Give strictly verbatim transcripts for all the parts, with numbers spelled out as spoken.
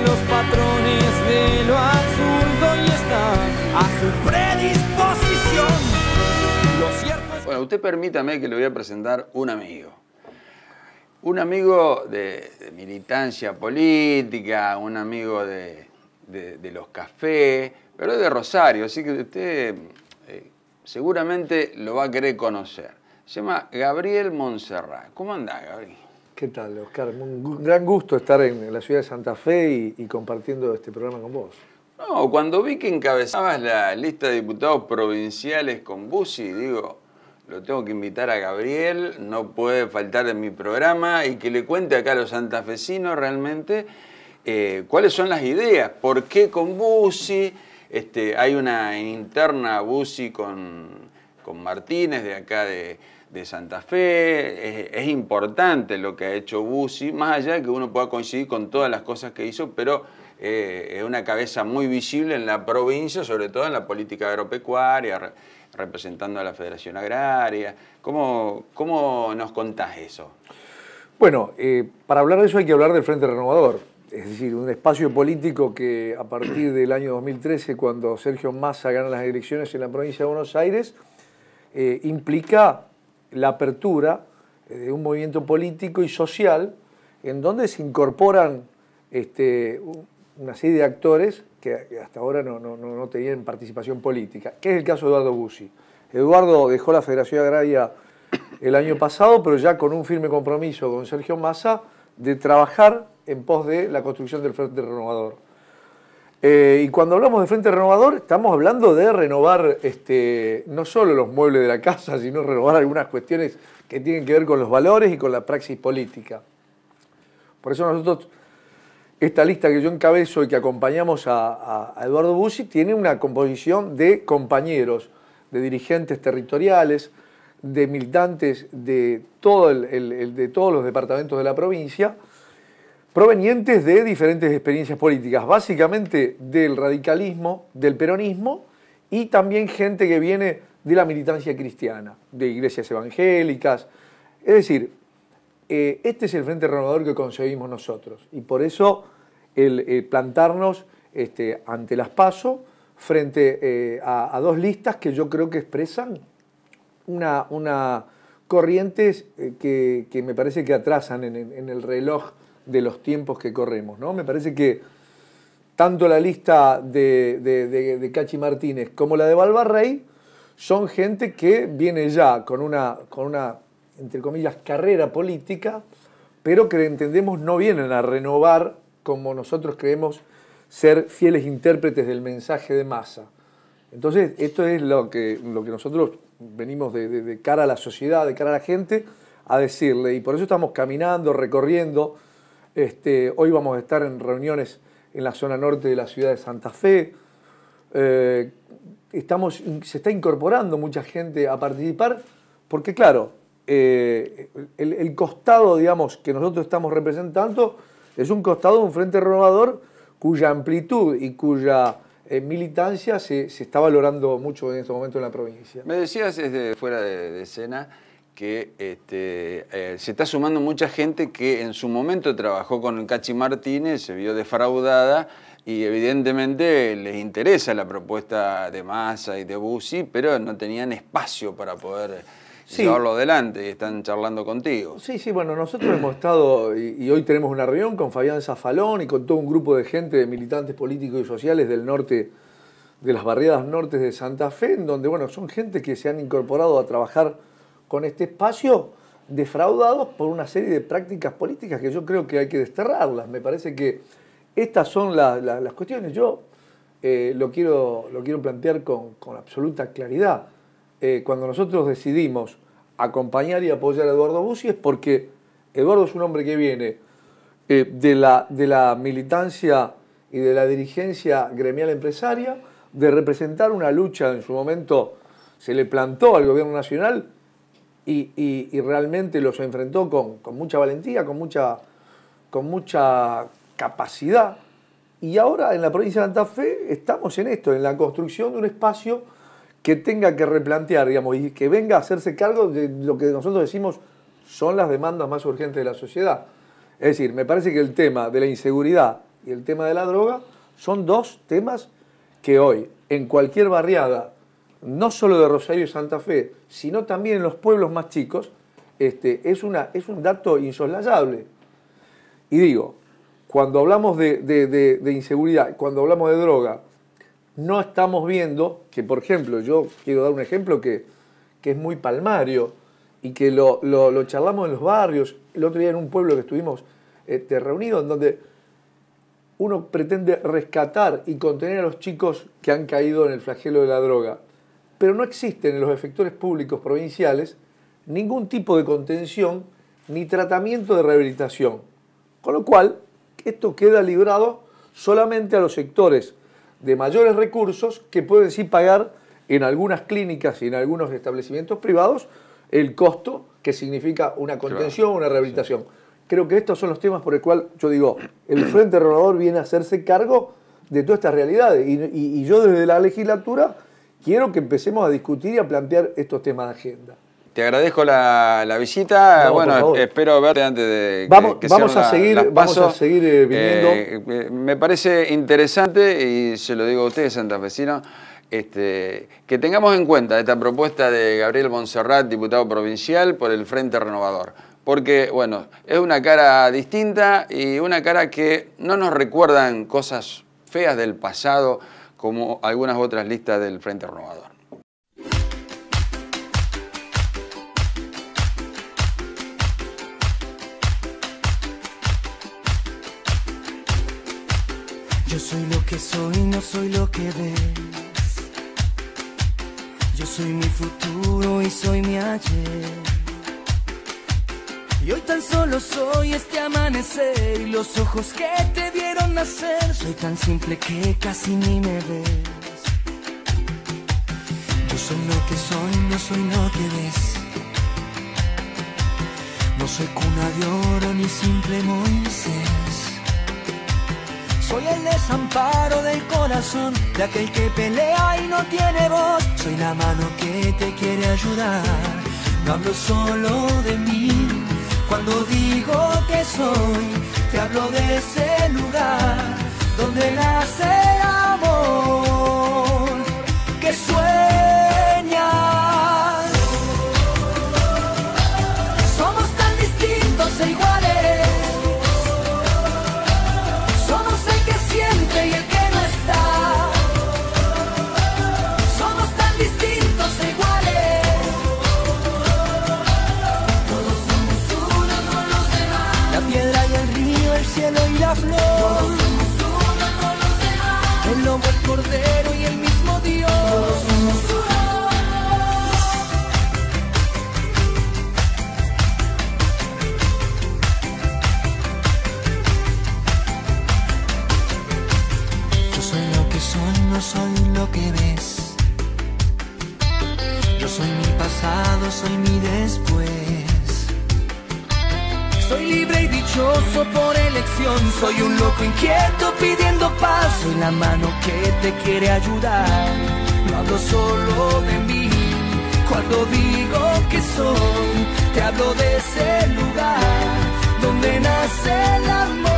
los patrones de lo absurdo y está a su predisposición. Lo cierto es... Bueno, usted permítame que le voy a presentar un amigo. Un amigo de, de militancia política, un amigo de, de, de los cafés, pero es de Rosario, así que usted eh, seguramente lo va a querer conocer. Se llama Gabriel Montserrat. ¿Cómo anda, Gabriel? ¿Qué tal, Oscar? Un gran gusto estar en la ciudad de Santa Fe y, y compartiendo este programa con vos. No, cuando vi que encabezabas la lista de diputados provinciales con Bussi, digo, lo tengo que invitar a Gabriel, no puede faltar en mi programa y que le cuente acá a los santafesinos realmente eh, cuáles son las ideas, por qué con Bussi, este, hay una interna Bussi con, con Martínez de acá de, de Santa Fe, es, es importante lo que ha hecho Bussi, más allá de que uno pueda coincidir con todas las cosas que hizo, pero eh, es una cabeza muy visible en la provincia, sobre todo en la política agropecuaria, representando a la Federación Agraria. ¿Cómo, cómo nos contás eso? Bueno, eh, para hablar de eso hay que hablar del Frente Renovador, es decir, un espacio político que a partir del año dos mil trece, cuando Sergio Massa gana las elecciones en la provincia de Buenos Aires, eh, implica la apertura de un movimiento político y social en donde se incorporan este, una serie de actores que hasta ahora no, no, no tenían participación política, que es el caso de Eduardo Bussi. Eduardo dejó la Federación Agraria el año pasado, pero ya con un firme compromiso con Sergio Massa de trabajar en pos de la construcción del Frente Renovador. Eh, y cuando hablamos de Frente Renovador, estamos hablando de renovar este, no solo los muebles de la casa, sino renovar algunas cuestiones que tienen que ver con los valores y con la praxis política. Por eso nosotros... Esta lista que yo encabezo y que acompañamos a, a, a Eduardo Bussi tiene una composición de compañeros, de dirigentes territoriales, de militantes de, todo el, el, el, de todos los departamentos de la provincia, provenientes de diferentes experiencias políticas, básicamente del radicalismo, del peronismo y también gente que viene de la militancia cristiana, de iglesias evangélicas. Es decir, eh, este es el Frente Renovador que concebimos nosotros y por eso el, el plantarnos este, ante las PASO frente eh, a, a dos listas que yo creo que expresan una, una corrientes eh, que, que me parece que atrasan en, en el reloj de los tiempos que corremos, ¿no? Me parece que tanto la lista de, de, de, de Cachi Martínez como la de Balbarrey son gente que viene ya con una, con una, entre comillas, carrera política, pero que entendemos no vienen a renovar como nosotros creemos ser fieles intérpretes del mensaje de Massa. Entonces, esto es lo que, lo que nosotros venimos de, de, de cara a la sociedad, de cara a la gente, a decirle. Y por eso estamos caminando, recorriendo. Este, hoy vamos a estar en reuniones en la zona norte de la ciudad de Santa Fe. Eh, estamos, se está incorporando mucha gente a participar, porque claro, eh, el, el costado, digamos, que nosotros estamos representando es un costado de un Frente Renovador cuya amplitud y cuya eh, militancia se, se está valorando mucho en este momento en la provincia. Me decías desde fuera de, de escena que este, eh, se está sumando mucha gente que en su momento trabajó con el Cachi Martínez, se vio defraudada y evidentemente les interesa la propuesta de Massa y de Bussi, pero no tenían espacio para poder sí. llevarlo adelante y están charlando contigo. Sí, sí, bueno, nosotros hemos estado y, y hoy tenemos una reunión con Fabián Zafalón y con todo un grupo de gente, de militantes políticos y sociales del norte, de las barriadas nortes de Santa Fe, en donde, bueno, son gente que se han incorporado a trabajar con este espacio defraudados por una serie de prácticas políticas que yo creo que hay que desterrarlas. Me parece que estas son la, la, las cuestiones. Yo eh, lo, quiero, lo quiero plantear con, con absoluta claridad. Eh, cuando nosotros decidimos acompañar y apoyar a Eduardo Bussi es porque Eduardo es un hombre que viene eh, de, la, de la militancia y de la dirigencia gremial empresaria, de representar una lucha en su momento, se le plantó al gobierno nacional y, y, y realmente los enfrentó con, con mucha valentía, con mucha, con mucha capacidad. Y ahora en la provincia de Santa Fe estamos en esto, en la construcción de un espacio que tenga que replantear, digamos, y que venga a hacerse cargo de lo que nosotros decimos son las demandas más urgentes de la sociedad. Es decir, me parece que el tema de la inseguridad y el tema de la droga son dos temas que hoy, en cualquier barriada, no solo de Rosario y Santa Fe, sino también en los pueblos más chicos, este, es, una, es un dato insoslayable. Y digo, cuando hablamos de, de, de, de inseguridad, cuando hablamos de droga, no estamos viendo que, por ejemplo, yo quiero dar un ejemplo que, que es muy palmario y que lo, lo, lo charlamos en los barrios. El otro día en un pueblo que estuvimos este, reunidos, en donde uno pretende rescatar y contener a los chicos que han caído en el flagelo de la droga. Pero no existen en los efectores públicos provinciales ningún tipo de contención ni tratamiento de rehabilitación. Con lo cual, esto queda librado solamente a los sectores de mayores recursos que pueden sí pagar en algunas clínicas y en algunos establecimientos privados el costo que significa una contención o una rehabilitación. Creo que estos son los temas por el cual yo digo, el Frente Renovador viene a hacerse cargo de todas estas realidades y, y, y yo desde la legislatura quiero que empecemos a discutir y a plantear estos temas de agenda. Te agradezco la, la visita. No, bueno, espero verte antes de vamos, que, que vamos, sean a seguir, la, las vamos paso. a seguir eh, viniendo. Eh, me parece interesante, y se lo digo a ustedes, santafesinos, este, que tengamos en cuenta esta propuesta de Gabriel Montserrat, diputado provincial, por el Frente Renovador. Porque, bueno, es una cara distinta y una cara que no nos recuerdan cosas feas del pasado como algunas otras listas del Frente Renovador. Yo soy lo que soy, no soy lo que ves. Yo soy mi futuro y soy mi ayer. Y hoy tan solo soy este amanecer y los ojos que te vieron nacer. Soy tan simple que casi ni me ves. Yo soy lo que soy, no soy lo que ves. No soy cuna de oro ni simple Moisés. Soy el desamparo del corazón de aquel que pelea y no tiene voz. Soy la mano que te quiere ayudar. No hablo solo de mí. Cuando digo que soy, te hablo de ese lugar donde nace el amor que sueñas. Somos tan distintos e iguales. Somos el que siente y el que no está. Somos tan distintos e iguales. Todos somos uno con los demás. La piedra y el río, el cielo y la flor. Todos somos uno con los demás. El lobo, el cordero y el mismo Dios. Todos somos uno. No soy lo que ves. Yo soy mi pasado, soy mi después. Soy libre y dichoso por elección. Soy un loco inquieto pidiendo paz. Soy la mano que te quiere ayudar. No hablo solo de mí. Cuando digo que soy, te hablo de ese lugar donde nace el amor.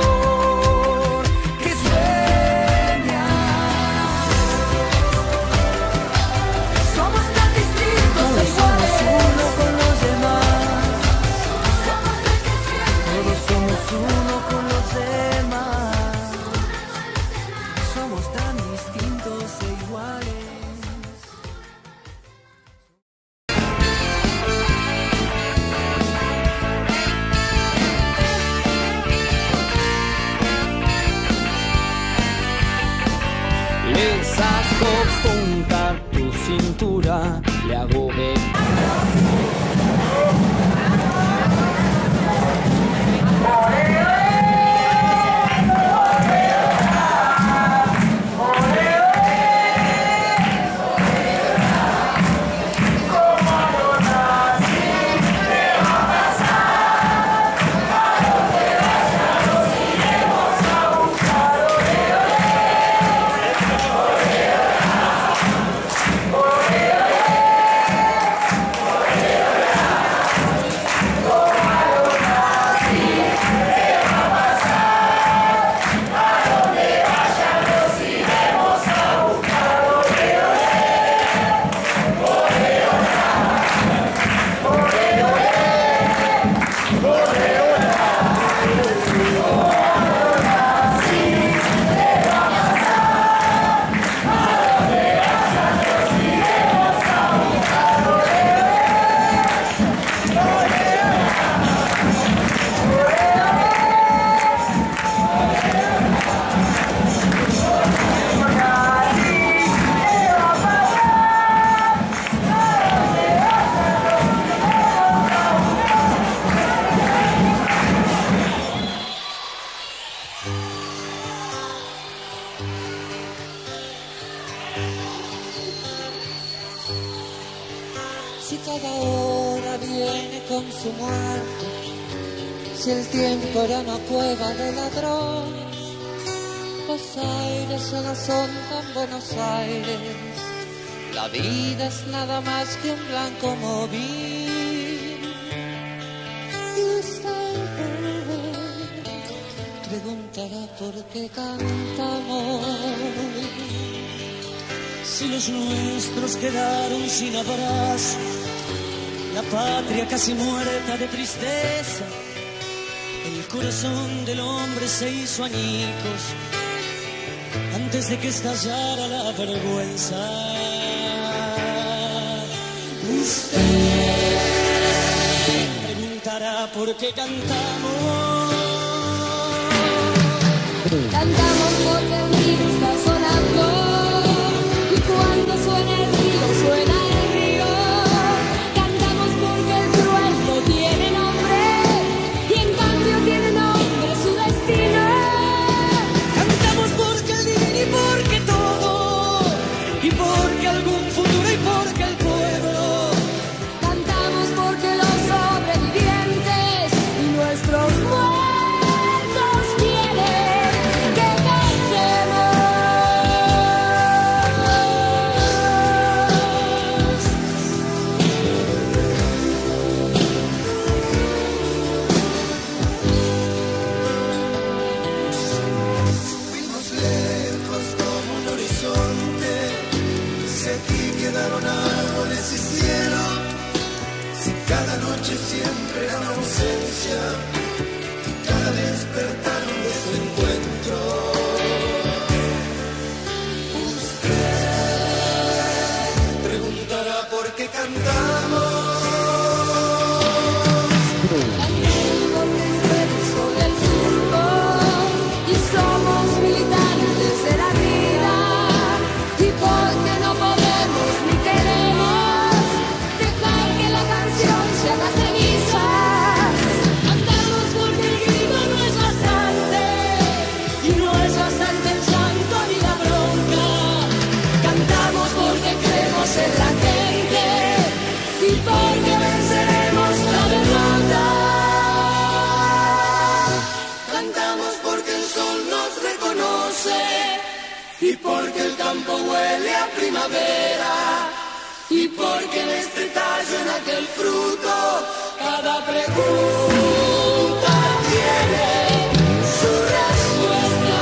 Le hago ver. cada hora viene con su muerte. Si el tiempo era una cueva de ladrones, los aires ya no son tan Buenos Aires. La vida es nada más que un blanco móvil. Y usted preguntará por qué cantamos. Si los nuestros quedaron sin abrazo, la patria casi muerta de tristeza, el corazón del hombre se hizo añicos antes de que estallara la vergüenza. Usted preguntará por qué cantamos. Cantamos porque el río está sonando, y cuando suena el río, suena el río. Cantamos porque el trueno tiene nombre, y en cambio tiene nombre su destino. Cantamos porque el divino y porque todo, y porque algún futuro y porque el pueblo. Cantamos porque los sobrevivientes y nuestros muertos quieren que cantemos. Fuimos lejos como un horizonte, si aquí quedaron árboles y cielo, si cada noche siempre era una ausencia, y cada despertar un desencuentro. Usted preguntará por qué cantamos. Porque el sol del surco y somos militares desde la vida, y porque no podemos ni queremos dejar que la canción se haga cenizas. Cantamos porque el grito no es bastante, y no es bastante el llanto ni la bronca. Cantamos porque creemos en la gente, y porque venceremos la derrota. Cantamos porque el sol nos reconoce, y porque el campo huele a primavera, y porque en este tallo, en aquel fruto, cada pregunta tiene su respuesta.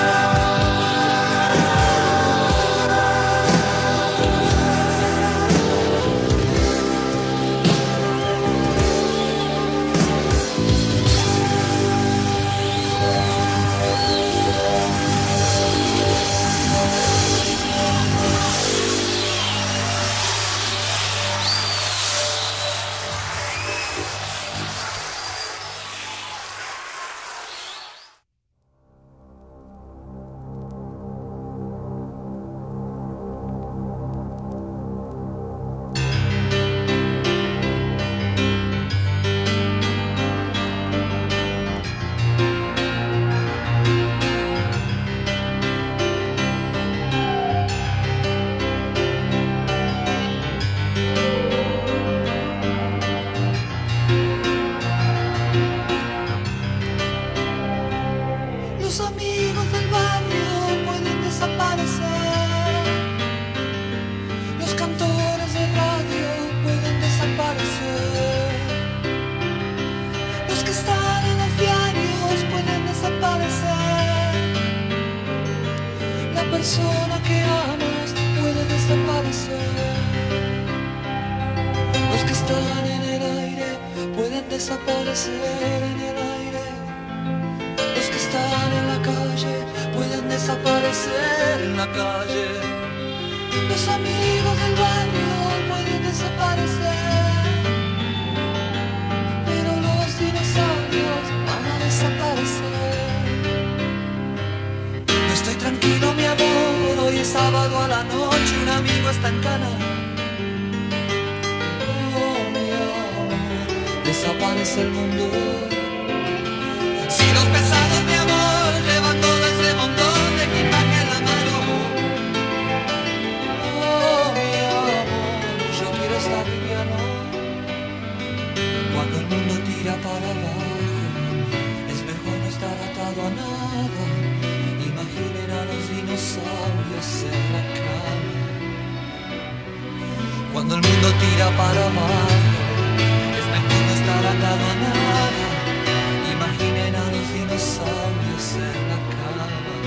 Los amigos del barrio pueden desaparecer, los cantores de radio pueden desaparecer, los que están en los diarios pueden desaparecer, la persona que amas puede desaparecer, los que están en el aire pueden desaparecer en el aire. Los que están en la calle pueden desaparecer en la calle. Los amigos del barrio pueden desaparecer, pero los dinosaurios van a desaparecer. No estoy tranquilo, mi amor, hoy es sábado a la noche, un amigo está en cana. Oh, mi amor, desaparece el mundo. Si los pesados, mi amor, llevan todo ese montón de equipaje en la mano. Oh, mi amor, yo quiero estar liviano. dinosaurios en la cama. Cuando el mundo tira para abajo, es mejor no estar atado a nada. Imaginen a los dinosaurios en la cama.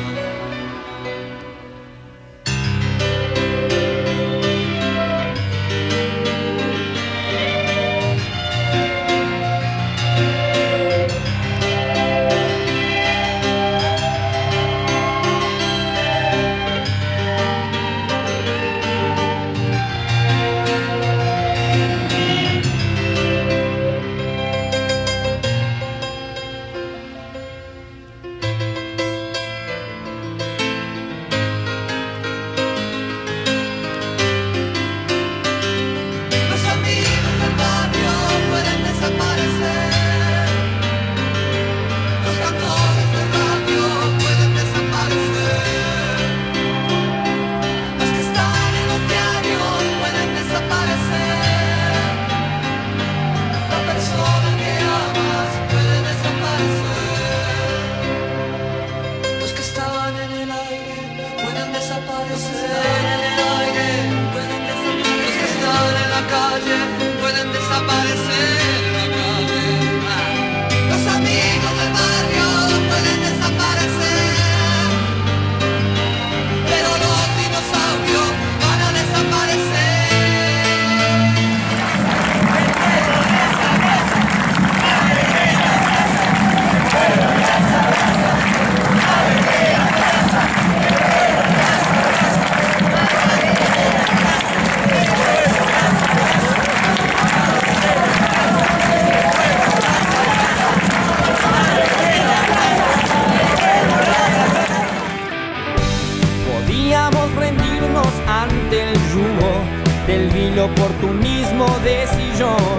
Del vil oportunismo de sillón,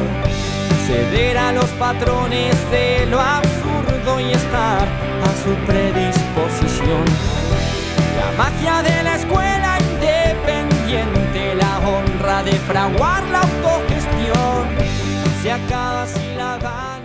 ceder a los patrones de lo absurdo y estar a su predisposición. La magia de la escuela independiente, la honra de fraguar la autogestión, se acaba si la va.